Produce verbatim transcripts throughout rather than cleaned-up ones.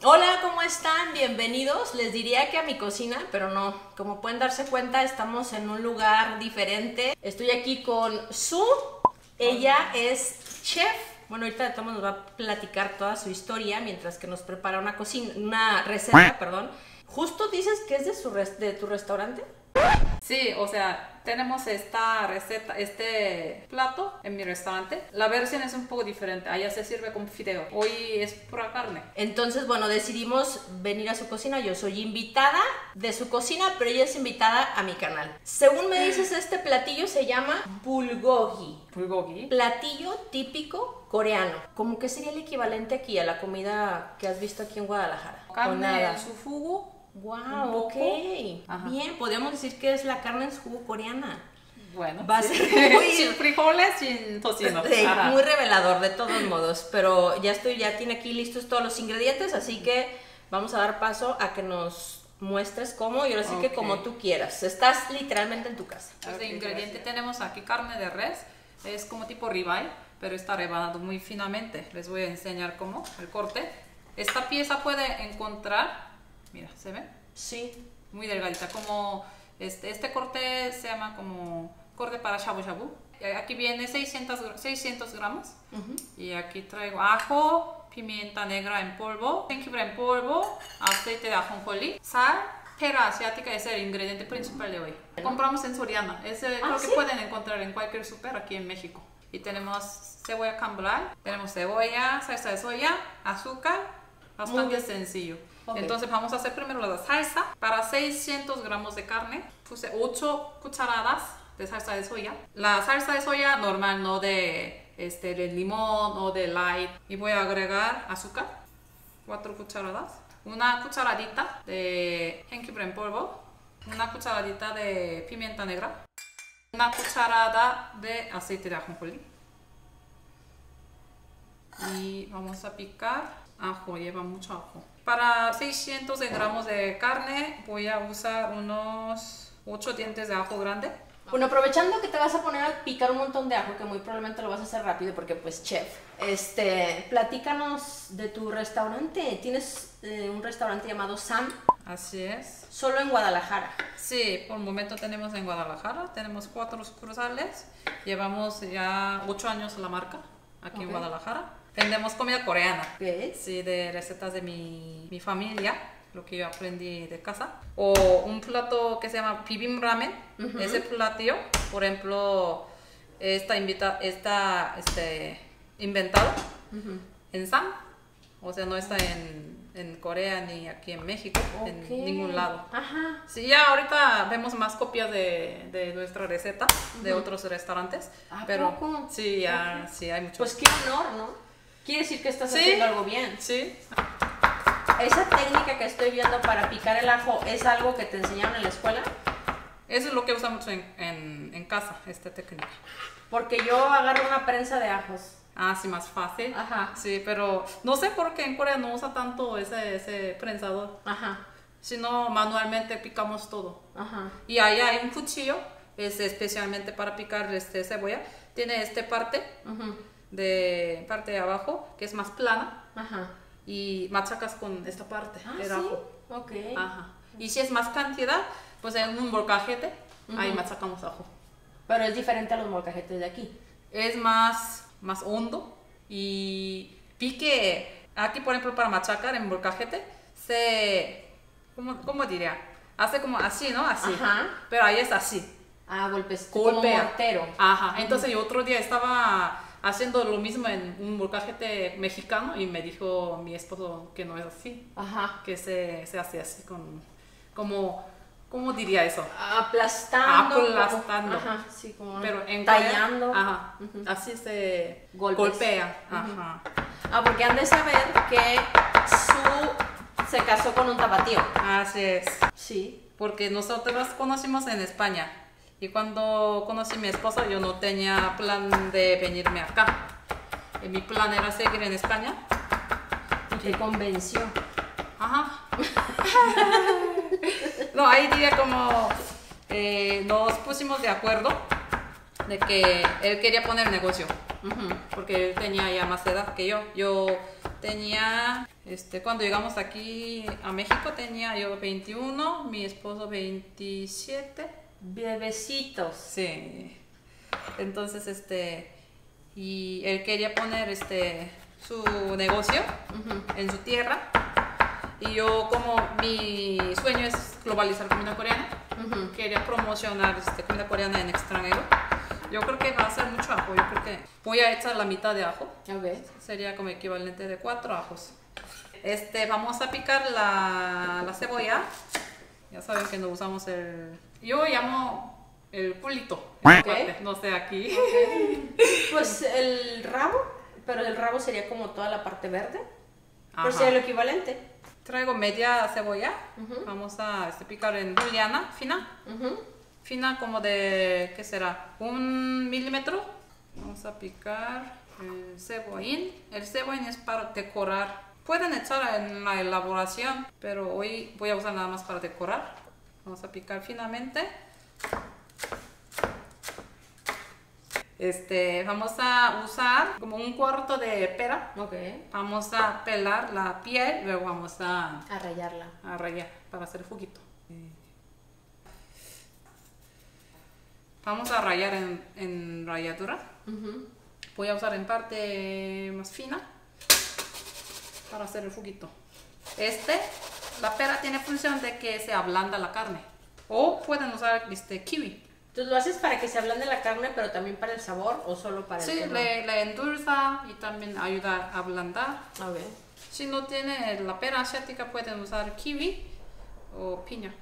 Hola, ¿cómo están? Bienvenidos. Les diría que a mi cocina, pero no. Como pueden darse cuenta, estamos en un lugar diferente. Estoy aquí con Su. Ella es chef. Bueno, ahorita de todo nos va a platicar toda su historia mientras que nos prepara una cocina, una receta, perdón. Justo dices que es de, su res- de tu restaurante. Sí, o sea, tenemos esta receta, este plato en mi restaurante. La versión es un poco diferente. Allá se sirve con fideo. Hoy es pura carne. Entonces, bueno, decidimos venir a su cocina. Yo soy invitada de su cocina, pero ella es invitada a mi canal. Según me dices, este platillo se llama bulgogi. Bulgogi. Platillo típico coreano. ¿Cómo que sería el equivalente aquí a la comida que has visto aquí en Guadalajara? Carne en su jugo. Wow, ok. Ajá. Bien, podríamos decir que es la carne en su jugo coreana. Bueno, Va a sí. ser muy, sin frijoles, sin tocino. sí, Ajá. muy revelador de todos modos, pero ya estoy, ya tiene aquí listos todos los ingredientes, así que vamos a dar paso a que nos muestres cómo, y ahora sí que Ok. como tú quieras. Estás literalmente en tu casa. Pues de Ok, ingrediente gracias. tenemos aquí carne de res. Es como tipo ribeye, pero está rebanado muy finamente. Les voy a enseñar cómo, el corte. Esta pieza puede encontrar, mira, ¿se ve? Sí. Muy delgadita, como este, este corte se llama como corte para shabu shabu. Aquí viene seiscientos, gra- seiscientos gramos. Ujú. Y aquí traigo ajo, pimienta negra en polvo, jengibre en polvo, aceite de ajonjolí, sal. Pera asiática es el ingrediente principal de hoy. Compramos en Soriana, ese Ah, creo que ¿sí? pueden encontrar en cualquier súper aquí en México. Y tenemos cebolla cambray, tenemos cebolla, salsa de soya, azúcar, bastante bien. sencillo. Ok. Entonces vamos a hacer primero la salsa. Para seiscientos gramos de carne puse ocho cucharadas de salsa de soya. La salsa de soya normal, no de, este, de limón o de light. Y voy a agregar azúcar, cuatro cucharadas. Una cucharadita de jengibre en polvo. Una cucharadita de pimienta negra. Una cucharada de aceite de ajonjolí. Y vamos a picar ajo, lleva mucho ajo. Para seiscientos gramos de carne voy a usar unos ocho dientes de ajo grande. Bueno, aprovechando que te vas a poner a picar un montón de ajo, que muy probablemente lo vas a hacer rápido porque pues chef, este, platícanos de tu restaurante. ¿Tienes eh, un restaurante llamado Sam? Así es. Solo en Guadalajara. Sí, por el momento tenemos en Guadalajara, tenemos cuatro sucursales. Llevamos ya ocho años la marca aquí Ok. en Guadalajara. Vendemos comida coreana. ¿Qué es? Sí, de recetas de mi, mi familia, lo que yo aprendí de casa. O un plato que se llama bibim ramen. Ujú. Ese platillo, por ejemplo, está, invita, está este, inventado Ujú. en Sam. O sea, no está en, en Corea ni aquí en México, Ok. en ningún lado. Ajá. Sí, ya ahorita vemos más copias de, de nuestra receta de Ujú. otros restaurantes. ¿A pero poco? sí, ya, sí, hay muchos. Pues qué honor, ¿no? Quiere decir que estás Sí. haciendo algo bien. Sí, Esa técnica que estoy viendo para picar el ajo, ¿es algo que te enseñaron en la escuela? eso es lo que usamos en, en, en casa, esta técnica. Porque yo agarro una prensa de ajos. Ah, sí, más fácil. Ajá. Sí, pero no sé por qué en Corea no usa tanto ese, ese prensador, Ajá. sino manualmente picamos todo. Ajá. Y ahí hay un cuchillo, es especialmente para picar este cebolla. Tiene esta parte Ujú. de parte de abajo que es más plana Ajá. y machacas con esta parte Ah, del sí. ajo. Ok. Ajá. Y si es más cantidad, pues en un molcajete, ahí Ujú. machacamos ajo. Pero es diferente a los molcajetes de aquí. Es más, más hondo y pique. Aquí, por ejemplo, para machacar en molcajete, se. ¿Cómo, cómo diría? Hace como así, ¿no? Así. Ajá. Pero ahí es así. Ah, golpes. Como Golpea. mortero. Ajá. Entonces, yo otro día estaba haciendo lo mismo en un molcajete mexicano y me dijo mi esposo que no es así. Ajá. Que se, se hace así con. Como. ¿Cómo diría eso? Aplastando. Aplastando. Como, ajá, sí, como Pero en tallando. Corea, ajá, Ujú. así se Golpes. golpea. Ujú. Ajá. Ah, porque han de saber que Su se casó con un tapatío. Así es. Sí. Porque nosotros conocimos en España. Y cuando conocí a mi esposo, yo no tenía plan de venirme acá. Y mi plan era seguir en España. Y te convenció. Ajá. No, ahí diría como eh, nos pusimos de acuerdo de que él quería poner negocio. Ujú. Porque él tenía ya más edad que yo. Yo tenía, este, cuando llegamos aquí a México tenía yo veintiuno, mi esposo veintisiete. Bebecitos. Sí. Entonces, este, y él quería poner este su negocio uh-huh. en su tierra. Y yo, como mi sueño es globalizar comida coreana, uh-huh. quería promocionar este, comida coreana en extranjero. Yo creo que va a ser mucho ajo. Yo creo que voy a echar la mitad de ajo. Okay. Sería como equivalente de cuatro ajos. Este, vamos a picar la, la cebolla. Ya saben que no usamos el... Yo llamo el culito. Okay. No sé, aquí. Okay. Pues el rabo, pero el rabo sería como toda la parte verde. Ajá. Pero sería lo equivalente. Traigo media cebolla. Uh-huh. Vamos a este, picar en juliana fina. Uh-huh. Fina como de, ¿qué será? Un milímetro. Vamos a picar el cebollín. El cebollín es para decorar. Pueden echar en la elaboración, pero hoy voy a usar nada más para decorar. Vamos a picar finamente. Este, vamos a usar como un cuarto de pera. Okay. Vamos a pelar la piel, luego vamos a... A rallarla. A rallar para hacer juguito. Vamos a rallar en, en ralladura. Uh-huh. Voy a usar en parte más fina para hacer el juguito. Este, la pera tiene función de que se ablanda la carne. O pueden usar este kiwi. Entonces lo haces para que se ablande la carne, pero también para el sabor o solo para el Sí, le, le endulza y también ayuda a ablandar. Okay. Si no tiene la pera asiática, pueden usar kiwi o piña.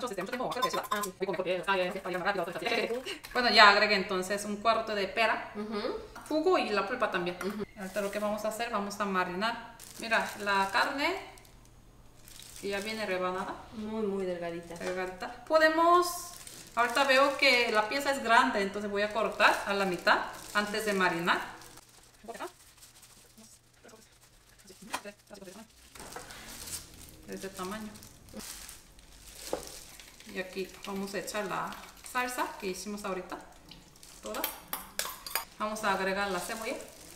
Bueno, ya agregué entonces un cuarto de pera, uh-huh. jugo y la pulpa también. Uh-huh. Ahorita lo que vamos a hacer, vamos a marinar. Mira, la carne ya viene rebanada. Muy, muy delgadita. Delgadita. Podemos, ahorita veo que la pieza es grande, entonces voy a cortar a la mitad antes de marinar. De este tamaño. Y aquí vamos a echar la salsa que hicimos ahorita, toda. Vamos a agregar la cebolla.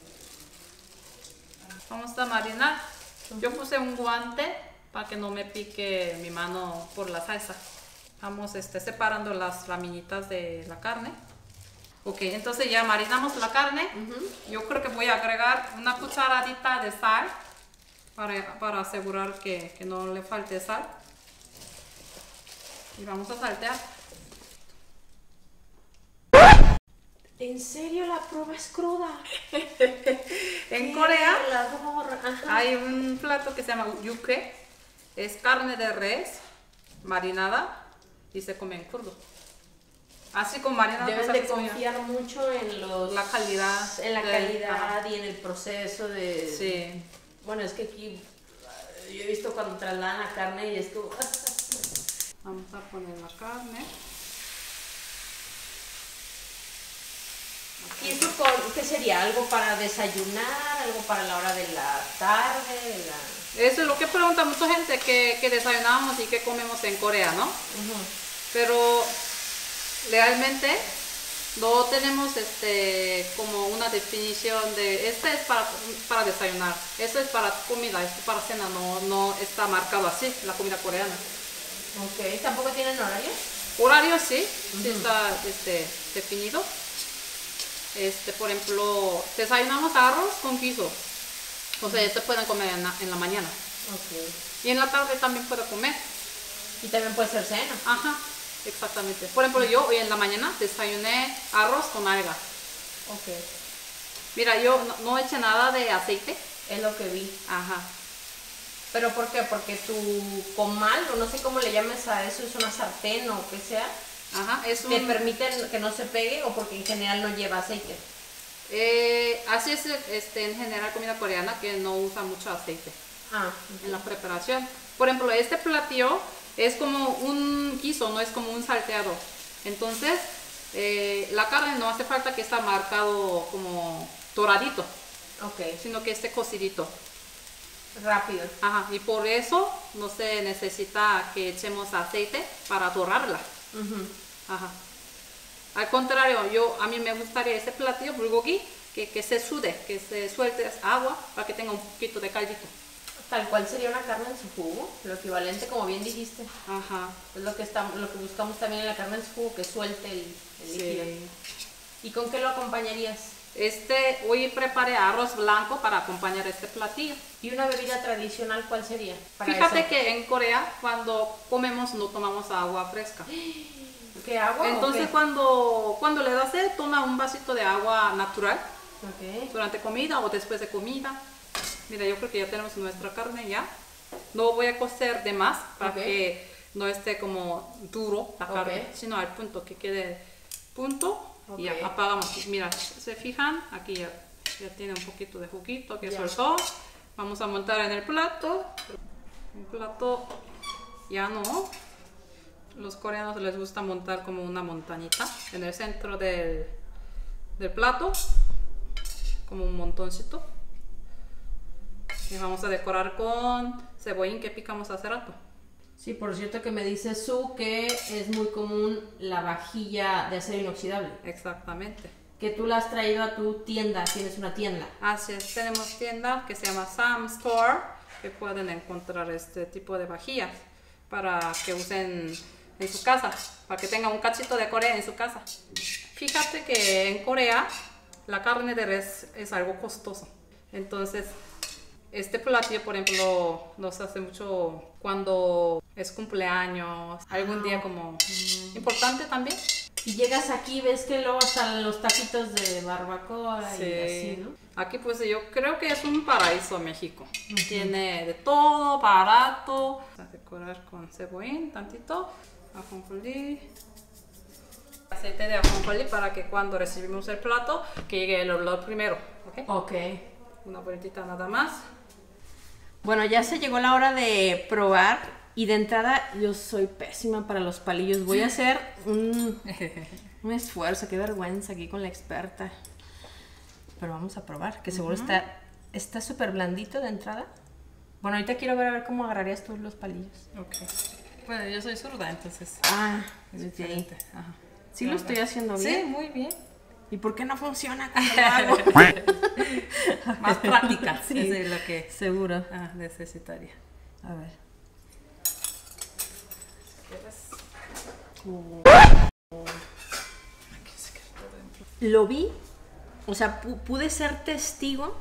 Vamos a marinar. Yo puse un guante para que no me pique mi mano por la salsa. Vamos este, separando las laminitas de la carne. Ok, entonces ya marinamos la carne. Uh-huh. Yo creo que voy a agregar una cucharadita de sal para, para asegurar que, que no le falte sal. Y vamos a saltear. ¿En serio la prueba es cruda? En Corea la hay un plato que se llama yuke. Es carne de res marinada y se come en crudo. Así como marinada. Deben de confiar mucho en los, la calidad. En la de, calidad ajá. y en el proceso de... Sí. Bueno, es que aquí yo he visto cuando trasladan la carne y es como... Vamos a poner la carne. ¿Y eso con, qué sería? ¿Algo para desayunar? ¿Algo para la hora de la tarde? De la... Eso es lo que pregunta mucha gente, que, que desayunamos y que comemos en Corea, ¿no? Uh-huh. Pero realmente no tenemos este como una definición de este es para, para desayunar, esto es para comida, esto para cena, no, no está marcado así la comida coreana. Ok, ¿tampoco tienen horario? Horario sí, uh-huh. sí está este, definido. Este, por ejemplo, desayunamos arroz con guiso. O sea, se pueden comer en la, en la mañana. Okay. Y en la tarde también puedo comer. Y también puede ser cena. Ajá, exactamente. Por ejemplo, yo hoy en la mañana desayuné arroz con alga. Ok. Mira, yo no, no eché nada de aceite. Es lo que vi. Ajá. ¿Pero por qué? Porque tu comal, o no sé cómo le llames a eso, es una sartén o que sea. Ajá, es un... ¿Te permiten que no se pegue o porque en general no lleva aceite? Eh, así es este, en general comida coreana, que no usa mucho aceite ah, en la preparación. Por ejemplo, este platillo es como un guiso, no es como un salteado. Entonces, eh, la carne no hace falta que esté marcado como doradito, okay. sino que esté cocidito. Rápido. Ajá, y por eso no se necesita que echemos aceite para dorarla. Uh-huh. Ajá. Al contrario, yo, a mí me gustaría ese platillo bulgogi que, que se sude, que se suelte agua para que tenga un poquito de caldito. Tal cual sería una carne en su jugo, lo equivalente, como bien dijiste. Ajá. Es lo que, estamos, lo que buscamos también en la carne en su jugo, que suelte el, el Sí. líquido. ¿Y con qué lo acompañarías? Este, hoy preparé arroz blanco para acompañar este platillo. ¿Y una bebida tradicional cuál sería? Para Fíjate eso? que en Corea cuando comemos no tomamos agua fresca. ¿Qué agua? Entonces o qué? cuando, cuando le das sed, toma un vasito de agua natural Ok. durante comida o después de comida. Mira, yo creo que ya tenemos nuestra carne ya. No voy a cocer de más para Ok. que no esté como duro la carne, Ok. sino al punto que quede punto. Ok. Y ya apagamos. Mira, se fijan, aquí ya, ya tiene un poquito de juguito que Ya. soltó. Vamos a montar en el plato. Un plato ya no. Los coreanos les gusta montar como una montañita en el centro del, del plato, como un montoncito. Y vamos a decorar con cebollín que picamos hace rato. Sí, por cierto que me dice Su que es muy común la vajilla de acero inoxidable. Exactamente. Que tú la has traído a tu tienda, tienes una tienda. Así es, tenemos tienda que se llama Sam Store, que pueden encontrar este tipo de vajillas para que usen en su casa, para que tengan un cachito de Corea en su casa. Fíjate que en Corea la carne de res es algo costoso. Entonces, este platillo, por ejemplo, nos hace mucho cuando es cumpleaños, algún día como importante también. Y llegas aquí, ves que luego están los taquitos de barbacoa y Sí. así, ¿no? Aquí pues yo creo que es un paraíso México. Tiene de todo, barato. Vamos a decorar con cebollín, tantito, ajonjolí, aceite de ajonjolí para que cuando recibimos el plato, que llegue el olor primero, ¿ok? Ok. Una vueltita nada más. Bueno, ya se llegó la hora de probar. Y de entrada, yo soy pésima para los palillos. Voy a hacer un, un esfuerzo. Qué vergüenza aquí con la experta. Pero vamos a probar, que seguro está está súper blandito de entrada. Bueno, ahorita quiero ver a ver cómo agarrarías tú los palillos. Ok. Bueno, yo soy zurda, entonces Ah, es ok. diferente. Ajá. Sí lo estoy haciendo Sí, bien. muy bien. ¿Y por qué no funciona cuando lo hago? Más práctica, Sí. es lo que Seguro. ah, necesitaría. A ver. Lo vi, o sea, pu- pude ser testigo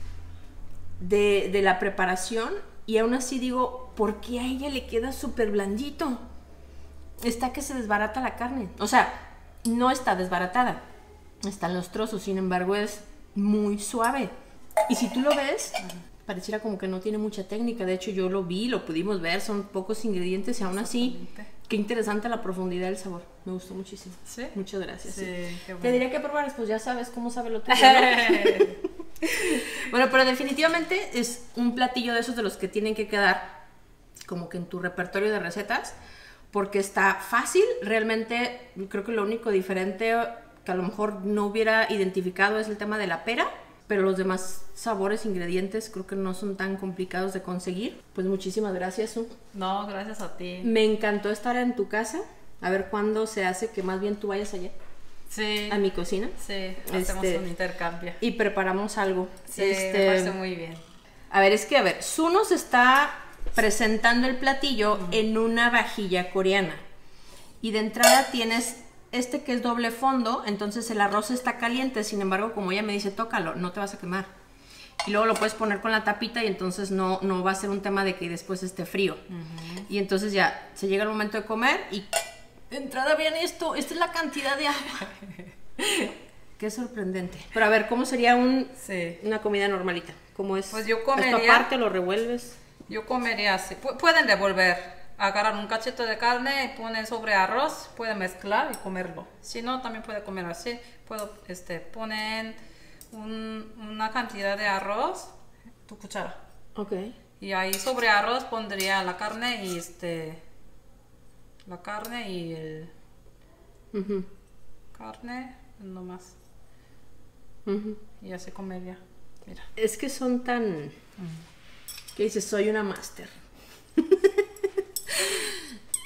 de, de la preparación y aún así digo, ¿por qué a ella le queda súper blandito? Está que se desbarata la carne. O sea, no está desbaratada, están los trozos, sin embargo es muy suave. Y si tú lo ves, pareciera como que no tiene mucha técnica. De hecho, yo lo vi, lo pudimos ver, son pocos ingredientes y aún así, qué interesante la profundidad del sabor. Me gustó muchísimo. ¿Sí? Muchas gracias. Sí, sí. qué bueno. Te diría que probaras, pues ya sabes cómo sabe lo tuyo, ¿no? Bueno, pero definitivamente es un platillo de esos de los que tienen que quedar como que en tu repertorio de recetas, porque está fácil. Realmente creo que lo único diferente que a lo mejor no hubiera identificado es el tema de la pera, pero los demás sabores, ingredientes, creo que no son tan complicados de conseguir. Pues muchísimas gracias, Su. No, gracias a ti. Me encantó estar en tu casa. A ver cuándo se hace que más bien tú vayas allá Sí. a mi cocina Sí, hacemos Este, un intercambio. y preparamos algo. Sí, Este, me parece muy bien. A ver, es que, a ver, Su nos está presentando el platillo en una vajilla coreana. Y de entrada tienes este que es doble fondo, entonces el arroz está caliente, sin embargo, como ella me dice, tócalo, no te vas a quemar. Y luego lo puedes poner con la tapita y entonces no, no va a ser un tema de que después esté frío. Uh-huh. Y entonces ya se llega el momento de comer y de entrada viene esto, esta es la cantidad de agua. Qué sorprendente. Pero a ver, ¿cómo sería un, Sí. una comida normalita? ¿Cómo es? Pues yo comería- Esto aparte lo revuelves. Yo comería así. Pu- pueden devolver, agarrar un cachito de carne, poner sobre arroz, pueden mezclar y comerlo. Si no, también puede comer así. Puedo, este, ponen un- una cantidad de arroz, tu cuchara. Ok. Y ahí sobre arroz pondría la carne y este, la carne y el Uh-huh. carne, no más. Uh-huh. Y así comería. Mira. Es que son tan... ¿Qué dices? Soy una máster.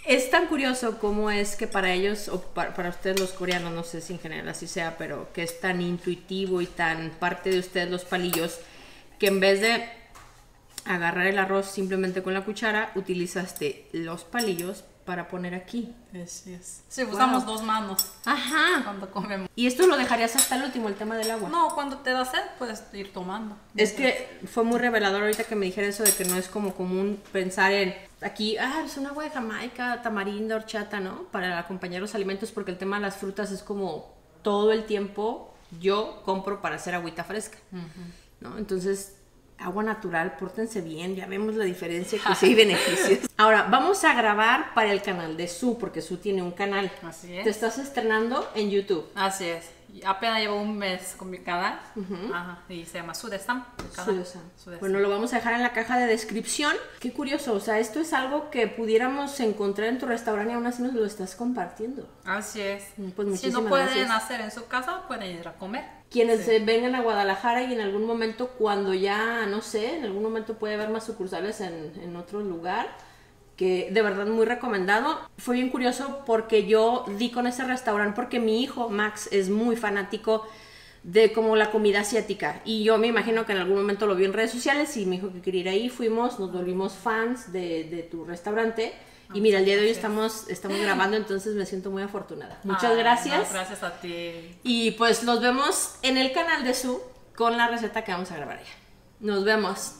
Es tan curioso cómo es que para ellos, o para, para ustedes los coreanos, no sé si en general así sea, pero que es tan intuitivo y tan parte de ustedes los palillos, que en vez de agarrar el arroz simplemente con la cuchara, utilizaste los palillos para poner aquí. Así es. Sí, usamos Wow. dos manos Ajá. cuando comemos. Y esto lo dejarías hasta el último, el tema del agua. No, cuando te da sed, puedes ir tomando. Es que fue muy revelador ahorita que me dijera eso de que no es como común pensar en aquí, ah, es un agua de Jamaica, tamarindo, horchata, ¿no? Para acompañar los alimentos, porque el tema de las frutas es como todo el tiempo yo compro para hacer agüita fresca, ¿no? Entonces, agua natural, pórtense bien, ya vemos la diferencia que sí hay beneficios. Ahora, vamos a grabar para el canal de Su, porque Su tiene un canal. Así es. Te estás estrenando en YouTube. Así es. Y apenas llevo un mes con mi canal. Ajá. Y se llama Sudestam. Sudesan. Bueno, lo vamos a dejar en la caja de descripción. Qué curioso, o sea, esto es algo que pudiéramos encontrar en tu restaurante y aún así nos lo estás compartiendo. Así es. Pues si muchísimas no pueden gracias. hacer en su casa, pueden ir a comer. Quienes Sí. eh, vengan a Guadalajara y en algún momento, cuando ya, no sé, en algún momento puede haber más sucursales en, en otro lugar, que de verdad muy recomendado. Fue bien curioso porque yo di con ese restaurante porque mi hijo, Max, es muy fanático de como la comida asiática. Y yo me imagino que en algún momento lo vio en redes sociales y me dijo que quería ir ahí. Fuimos, nos volvimos fans de, de tu restaurante. Y mira, el día de hoy estamos, estamos grabando, entonces me siento muy afortunada. Muchas Ay, gracias. no, gracias a ti. Y pues los vemos en el canal de Su con la receta que vamos a grabar ya. Nos vemos.